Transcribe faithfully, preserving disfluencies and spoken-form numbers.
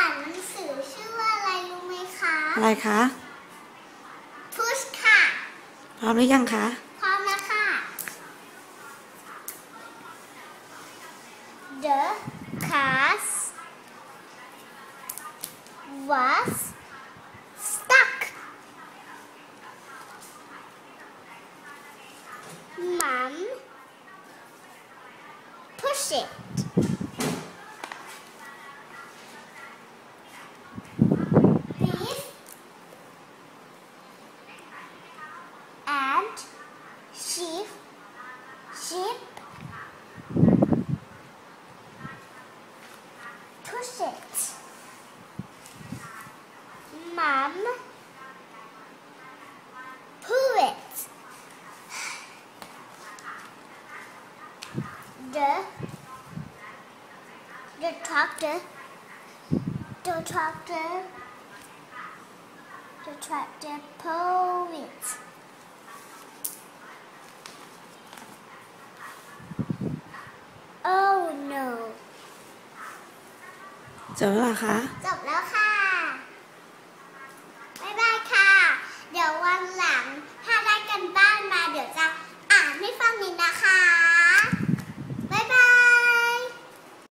านหนังสือชื่อว่าอะไรรู้ไหมคะอะไรคะ Push ค่ะพร้อมหรือยังคะพร้อมแล้วค่ะ The car was stuck. Mom pushed it. Beef and sheep sheep push it. Mom pull it. The the tractor the tractor the tractor pull it. Oh no. จบแล้วเหรอคะจบ